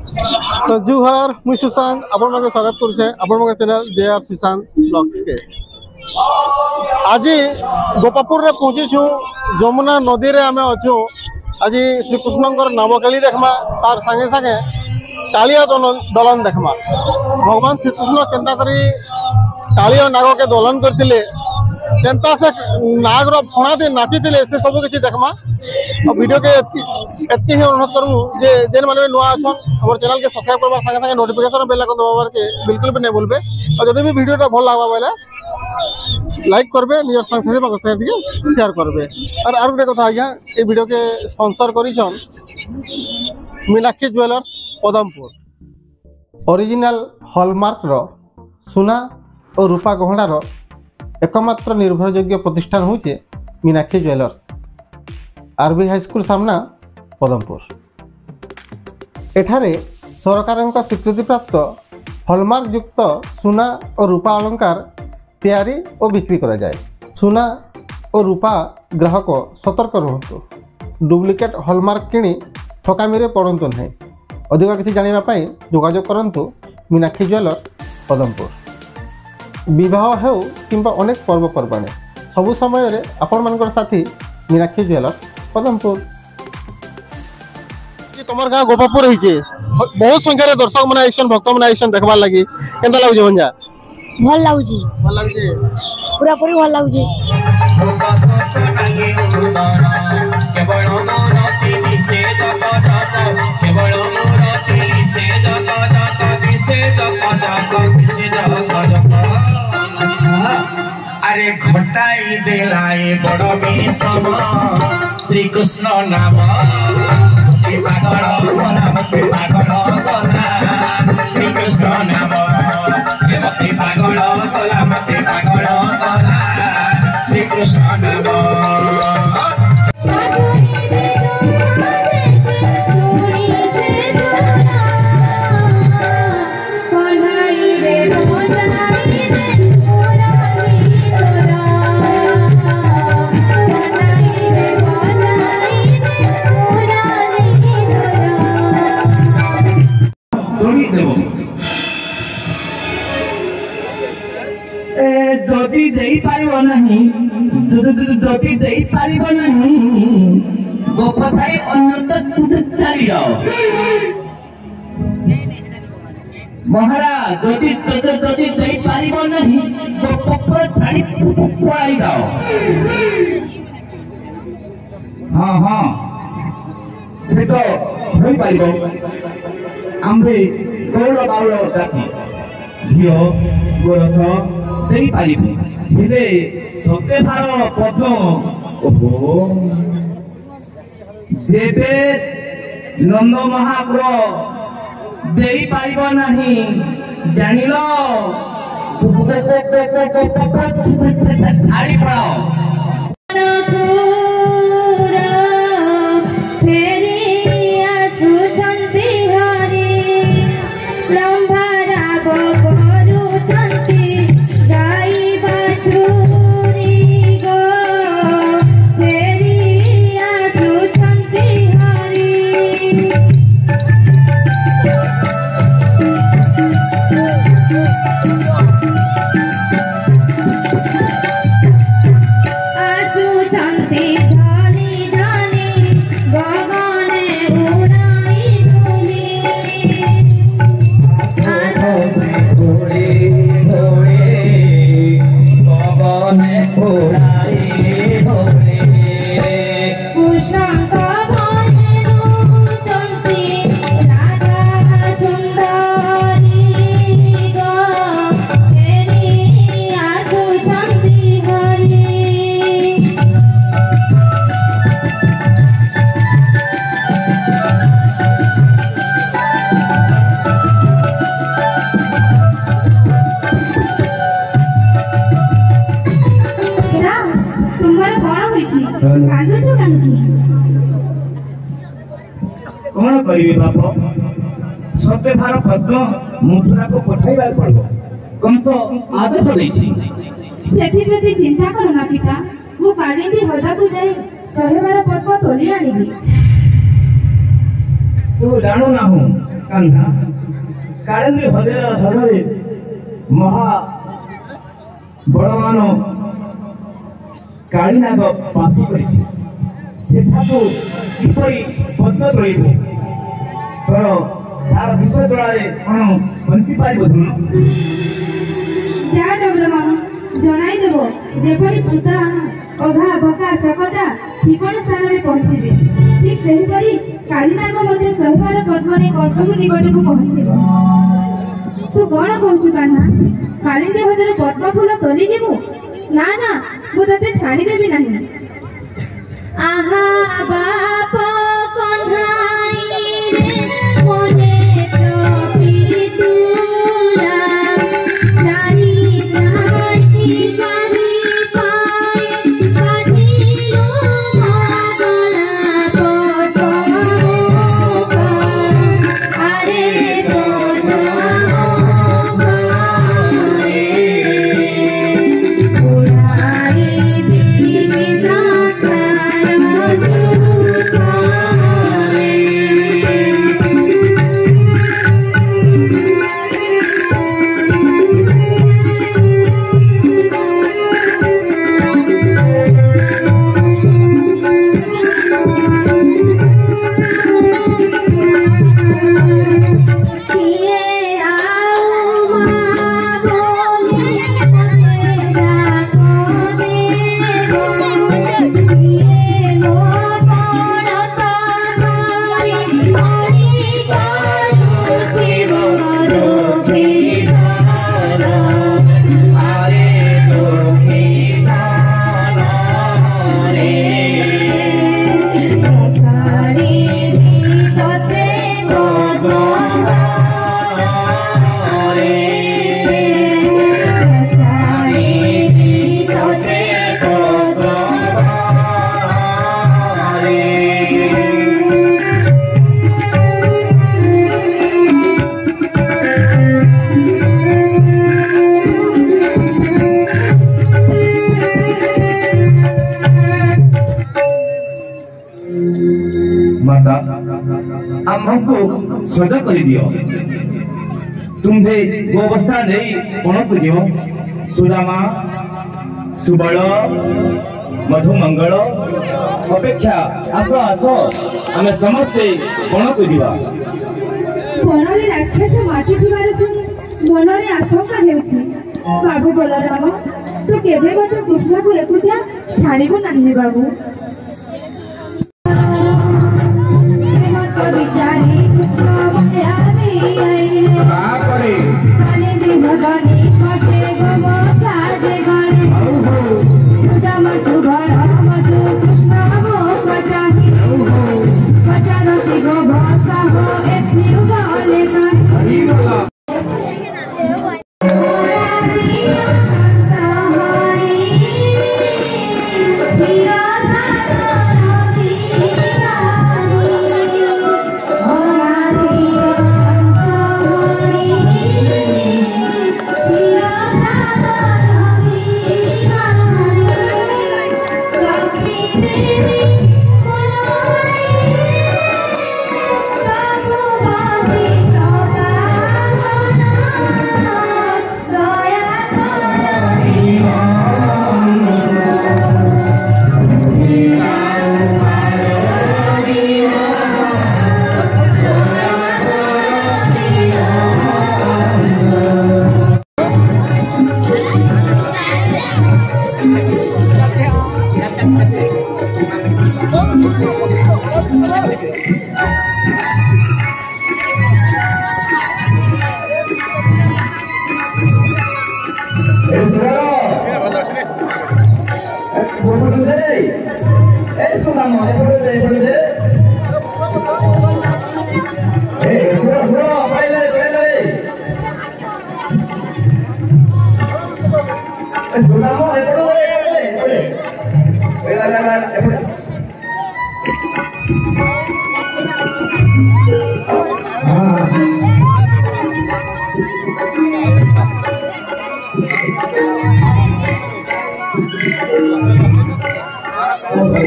तो जुहार मुई सुशांत आपण मन स्वागत करुचे आपण मन चैनल जेआर सुशांत ब्लॉग्स के। आज गोपापुर रे पहुंची छु जमुना नदी रे आमे अछु। आज श्री कृष्णकर नवकेली देखमा तार संगे संगे कालिया दलन देखमा। भगवान श्री कृष्ण केंता करी कालिया नाग के दलन करथिले केंता से नाग रो फणा दे नाचिथिले से सब किछि देखमा। और वीडियो के एतकी ही अनुरोध करूँ जे जेन माने नुआ आछन हमर चैनल के सब्सक्राइब करबा संगे संगे नोटिफिकेशन बेल आइकन दबावर के बिल्कुल भी नहीं भूलबे। और जदि भी वीडियोटा भल लागबा बोले लाइक करबे नियर संग संगे बाको शेयर करबे। और आर गोटे कथा आज्ञा ए वीडियो के स्पॉन्सर करिछन Meenakshi jewellers Padampur. Original hallmark रो सोना और रूपा गहना रो एकमात्र निर्भरयोग्य प्रतिष्ठान होचे मीनाक्षी ज्वेलर्स, आरबी हाईस्कूल सामना पदमपुर। एठारे सरकार स्वीकृति प्राप्त हॉलमार्क युक्त सोना और रूपा अलंकार तैयारी और बिक्री करा जाए। सोना और रूपा ग्राहक सतर्क रुहतु, डुप्लिकेट हॉलमार्क किणी ठकामी रे पड़तु नहीं। अधिक किसी जानिबा पई जोगाजोग करंतु मीनाक्षी ज्वेलर्स पदमपुर। विवाह हेउ किंबा अनेक पर्वपर्वाणी सबु समय रे आपण मानकर साथी मीनाक्षी ज्वेलर्स पदमपुर। तुमर गाँव गोपापुर होइछे, बहुत संख्या दर्शक मन आइछन, भक्त मन आइछन देखबार लागि। केनता लागुछ भंजा? भल लागुछि, पूरा पूरी भल लागुछि। अरे घटाई देलाए बड़ विषम श्री कृष्ण नाम पागल गला श्री कृष्ण नाम मते पागल गला मते पागल गला श्री कृष्ण नाम। जदि देई पारिबो नहीं जदि देई पारिबो नहीं गोप छाई अन्यत्र चली जाओ महाराज। जदि देई पारिबो नहीं गोप छाई पळाई जाओ। हाँ हाँ से तो होई पारिबो। आम्भे कौड़ बाउल जाति झियो गोरस देई पारिबो हेले सत्य भार पद्म ओहो जेबे नंद महापुर देई पारिबो नाही जानिलो छाड़ी पड़ाओ। कौन करिए बाप सत्य भार पद्म मथुरा को पठाइबार पड़ो कंस आदेश देछि। सेठी प्रति चिंता करो ना पिता, मु कालिंदी बदा को जाई 112 पद्म तोली आनिबी। तू जानो ना हूं कान्हा काळेन्द्री हृदय महा बड़मान कालीनाग बास करिछि किपरि पद्म तोड़ब तार विषय जड़े कौन बंची पार जा डब्रमान जनाइदेव जेपरी भूता अघा बका सकटा ठिकण स्थान में पहुंचे ठीक से ही कालीनाग मध्य सहबार पद्मने कौशल निकट को पहुंचे तू कौन कहू कान्हा कालिंदी हजर पद्म फूल तोली जीवु ना ना मु तते छाड़ी देबी नहीं आहा बाप कन्हाई रे मने प्रभु तुरा जानी जानी जानी पाए काटिलो भागना पतो अरे पतो उड़ाई बिना माता आम्भको सजा कर दियो तुम्हे गोवस्था नहीं कौन पूजियो सुदामा सुबल मधुमंगल अपेक्षा आस आस आम समस्ते कौन पूजिबा बणरे राक्षस माटी थिबार सुनी मनरे आशंका हेउछि बाबू बलराम तू केबे मत कृष्ण को एकुटिया छाड़िबो नाही बाबू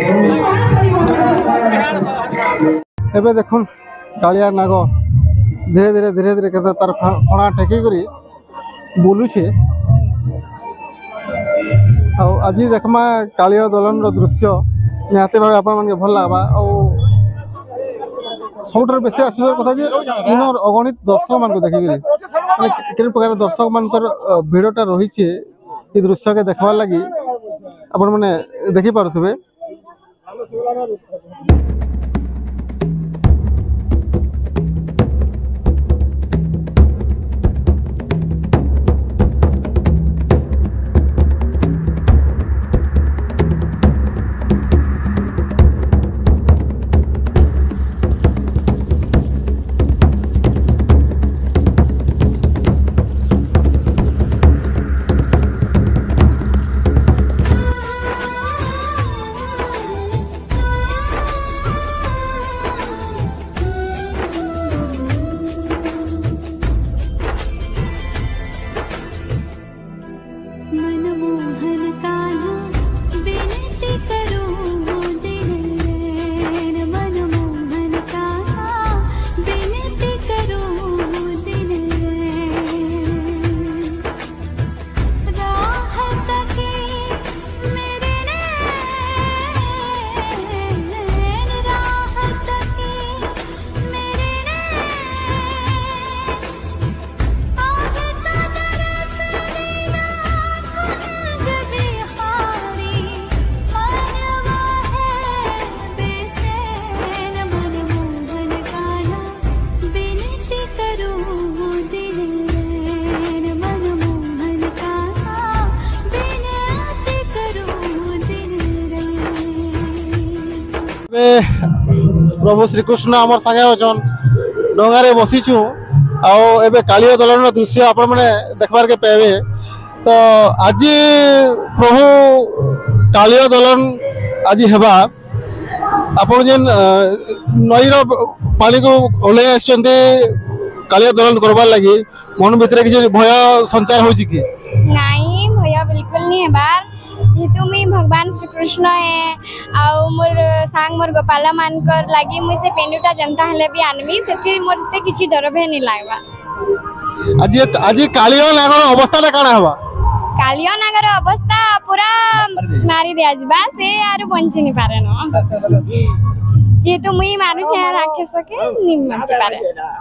एबे देखुन कालिया नाग धीरे धीरे केते तार फणा टेकी करी बुलुछे। आज देखमा कालिया दलन दृश्य निहाती भाव आपण मन भल लागबा। सबुठ बेसी आश्चर्य कथा जे इन अगणित दर्शक मान देखिक के प्रकार दर्शक मान भिड़टा रही है दृश्य के देखवार लगी आपण मैंने देखी पारे। प्रभु श्रीकृष्ण आमर संगे अचन डंगारे बसीचु आबे कालिया दलन दृश्य आपण मैंने देखबार के पाइबे। तो आज प्रभु कालिया दलन आज हेबा आपण जेन नईर पानी को ओले आछंते कालिया दलन करबार लगी मन भितर किसी भय संचार होची कि नहीं? भय बिल्कुल नहीं हेबार जेतु मी भगवान श्री कृष्ण है आउ मोर सांग मोर गोपाल मानकर लागी मुई से पेंडुटा जनता हेले भी आनबी सेति मोरते किछि डर भय नहीं लागबा। आज कालिया नागर अवस्था काना हबा? कालिया नागर अवस्था पूरा मारी दिया जबा से आरो बंची नहीं पारे न जेतु मुई मानु छे राक्षस के नि बंची पारे।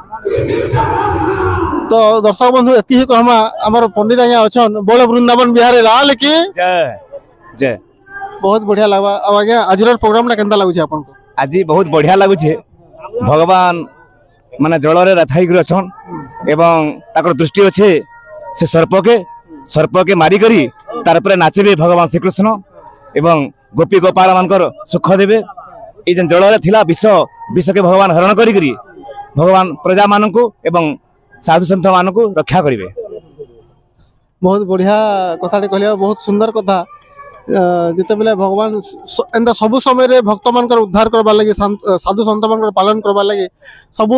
तो दर्शक बंधु एति ही कहमा हमर पंडित आया अछन बोले वृंदावन बिहार लाल की जय जय। बहुत बढ़िया लागबा। अब आज्ञा आज प्रोग्राम केनता लागु छे आपन को? आज बहुत बढ़िया लागु छे। भगवान माने जल रे रथाई कर अछन एवं ताकर दृष्टि अच्छे से सर्प के मारी करी तार पर नाचबे भगवान श्री कृष्ण एवं गोपी गोपाल मानकर सुख देबे। ए जन जल रे थिला विष के भगवान हरण करी करी भगवान प्रजा मानकु एवं साधु संत मानकु रक्षा करिवे। बहुत बढ़िया कथाटे कहलिया, बहुत सुंदर कथा। जिते बेले भगवान एंता सबु समय रे भक्त मानकर उद्धार करबा लगी साधु संत मानकर पालन करबा लगी सबु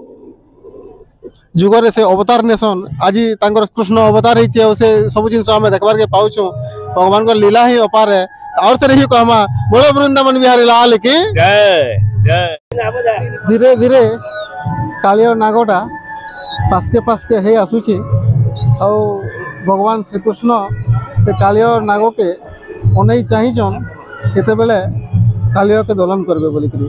जुगरे से अवतार नेसन। आज तांकर कृष्ण अवतार ही से सब जिन आम देखबार के पाउछु। भगवान को लीला ही अपार है। और से रही कहमा बोलो वृंदावन बिहारी लाल की जय जय। धीरे धीरे कालिया नागटा पासके हे आसुची और भगवान श्रीकृष्ण से कालिया नाग के अनै चाहिछन केते बेले कालिया के दलन करबे बोली करी।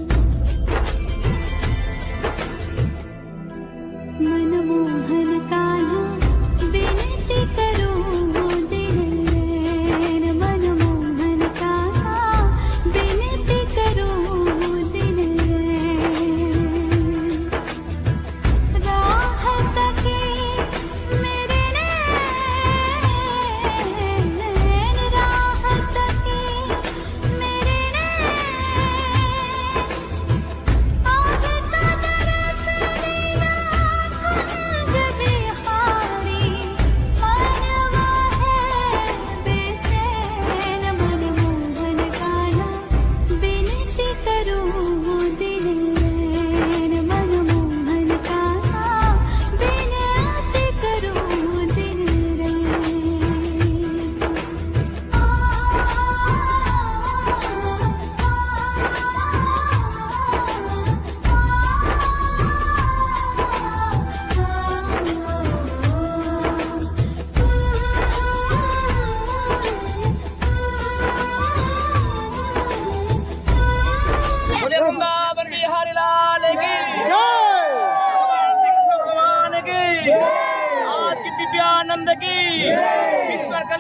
मनमोहन का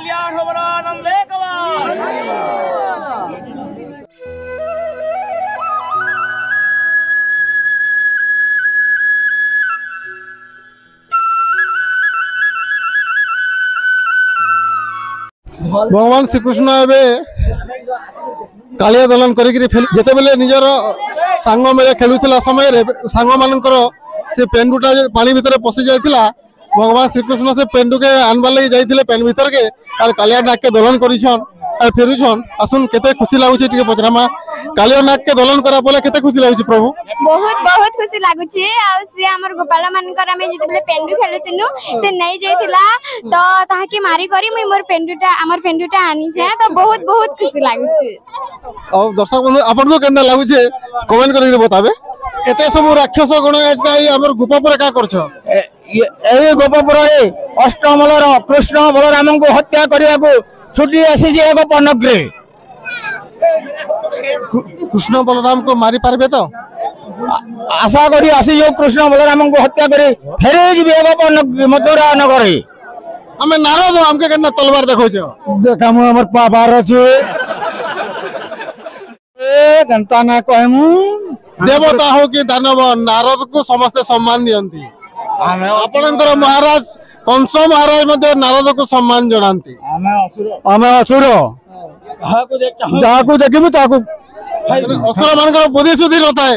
भगवान श्रीकृष्ण एवं कालिया दलन करते बेले निजर सांग मेले खेलुला समय सांग मानकर से पेंडुटा पानी भितर पशि जाता भगवान श्रीकृष्ण से पेंडु के आनबार लगे जाते पेन भीतर के और कालिया नाक के दलन कर फेरुछन आसुन केते खुशी लागुछि टिके पचरामा कालिया नाक के दलन करा बोले केते खुशी लागुछि प्रभु बहुत बहुत खुशी लागुछि आ से हमर गोपाल मानकर हमें जितबले पेंडु खेलुतिनु से नै जाइतिला तो ताहा के मारी करी मैं मोर पेंडुटा हमर पेंडुटा आनी छै तो बहुत बहुत खुशी लागुछि। और दर्शक बंधु आपन को केना लागुछि कमेंट करि बताबे एते सब राक्षस गण आज का हमर गोपापुर का करछो ए गोपापुर रे अष्टमलर कृष्ण बलराम को हत्या करबा को छुट्टी आसी एक पनग्रे कृष्ण बलराम को मारी पारबे तो आशा करी आसी जो कृष्ण बलराम को हत्या करे फेरे जी एक पनग्रे मथुरा नगर हमें नारद हमके केना तलवार देखो छो देखा मु हमर पावर अछि ए गंता ना कहमु देवता हो कि दानव नारद को समस्त सम्मान दियंती आपनकर महाराज कंस महाराज मध्य नारद को सम्मान जनाती आमे असुर जाको देखिबु ताको असुर मानकर बुद्धि सुधि नथाए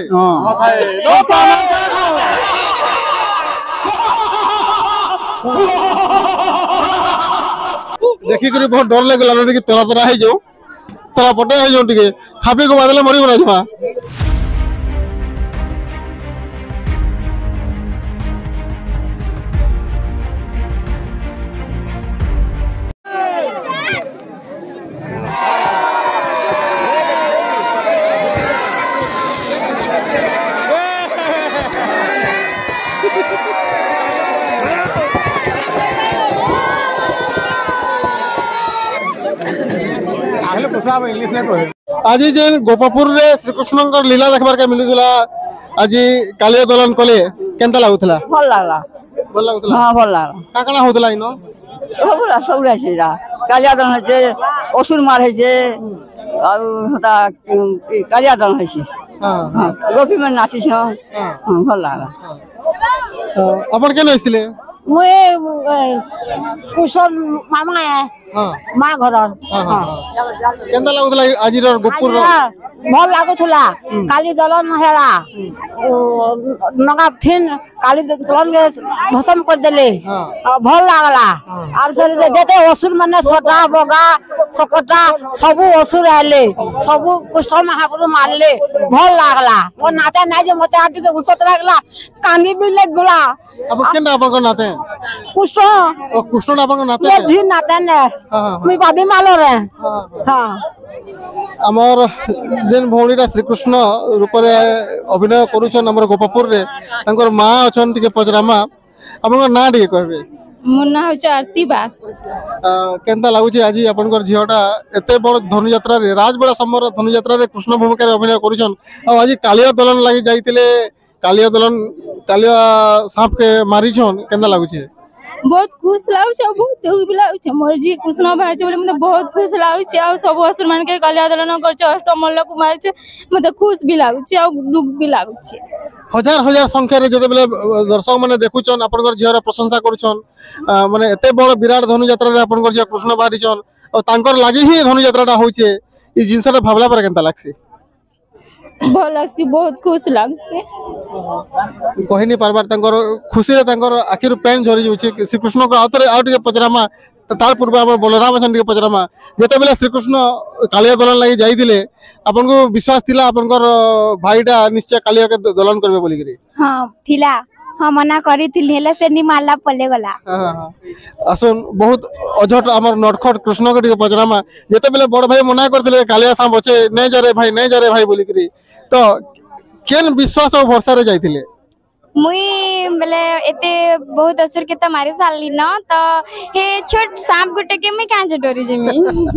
देखि करी बहुत डर लागला कि तोरा तोरा हे जो तोरा पटे हे जो टिके खापी को बादले मरी बना जमा आज जेन गोपापुर रे श्रीकृष्ण लीला देखबार के मिलुला आज कालिया दलन कले केनता लागुतला भल लागला हां भल लागला का काना होतला इनो सब छै कालिया दलन छै असुर मार छै आ होता कालिया दलन छै हां गोपी में नाची छ हां भल लागला अपन केन आइतिले मुए कुशल मामा है माँ घर केनता लागुतला आज गोपुर भल लागुला काली दलन हेला नगा थिन काली दलन के भस्म कर देले भल लागला और फिर जेते असुर माने छोटा बगा सकटा सब असुर आले सब कृष्ण महाप्रभु मारले भल लागला ओ नाते नै जे मते आटी के घुसत लागला कांदी भी लग गला अब केना अपन को नाते कृष्ण ओ कृष्ण अपन को नाते ये धी नाते ने मी बाबी मालो रे हां आमर जेन भौणीटा श्रीकृष्ण रूप रे अभिनय करूछन हमर गोपापुर रे तांकर मां अछन टिके पजरामा अपन ना टिके कहबे मोर ना हो आरती बा केनता लागुछि आज आपनकर झियोटा एते बड़ धनुयात्रा रे राजबड़ा समर धनुयात्रा रे कृष्ण भूमिका रे अभिनय करूछन आ आज कालिया दलन लागि जाइतिले कालिया दलन कालिया सांप के मारिछन केनता लागुछि बहुत खुश लाଗୁଛି ଆଉ ବହୁତ ଦୁଃଖ ବି ଲାଗୁଛି ମୋର जी कृष्ण भाई बोले मते बहुत खुश लाଗୁଛି ଆଉ सब असुर मान के कालिया दलन करछ अष्टमल्ल को मारछ मते खुश भी लाଗୁଛି ଆଉ दुख भी लाଗୁଛି हजार हजार संख्या रे जते बेले दर्शक माने देखुछन आपनकर झियर प्रशंसा करूछन माने एते बड़ विराट धनु यात्रा रे आपनकर झिय कृष्ण बारिछन और तांकर लागि ही धनु यात्राटा होउछे ई जिंसटा भाबला पर केनता लागसी भल लागसी बहुत खुश लागसी कहि नि परबार तांकर खुशी रे तांकर आखिर पेन झरी जाउछे श्रीकृष्ण को आउतरे आउ टिके पचरामा तार पूर्व हम बलराम छन टिके पचरामा जेते बेले श्रीकृष्ण कालिया दलन लागि जाइदिले आपन को विश्वास थिला आपनकर भाईटा निश्चय कालिया के दलन करबे बोली करी हां थिला हम मना करी थिल हेले से नि मारला पले गला आसुन बहुत अझट हमर नटखट कृष्ण के टिके पचरामा जेते बेले बड़ भाई मना करथिले कालिया सा बचे नै जा रे भाई बोली करी तो केन विश्वास और भरोसा रे जाइथिले मुई बेले एते बहुत असुर के त मारे साली न त हे छोट सांप गुटे के मैं कांजे डरी जेमी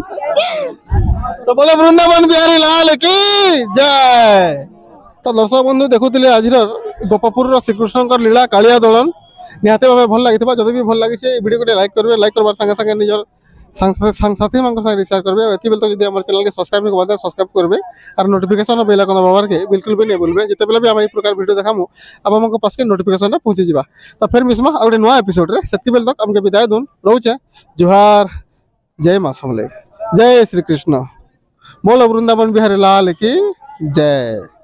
तो बोले वृंदावन बिहारी लाल की जय। तो दर्शक बंधु देखुथिले आज गोपापुर श्रीकृष्ण लीला कालिया दलन निहाते भाव भल लगी जब भी भल लगी वीडियो को लाइक करबे लाइक करबार संगे संगे निजर साथी मान संगे शेयर करबे एति बेल तो जदी हमर चैनल के सब्सक्राइब नहीं करबे सब्सक्राइब करबे और नोटिफिकेशन बेल आइकन दबावर के बिल्कुल भी नहीं भूलबे जते बेला भी हम ई प्रकार वीडियो देखामु अब हमको पास के नोटिफिकेशन पहुंची जिबा तो फिर मिसमा और नया एपिसोड रे सेति बेल तक हमके विदाई दून रहउचे जोहार जय मां समले जय श्री कृष्ण बोलो वृंदावन बिहारी लाल की जय।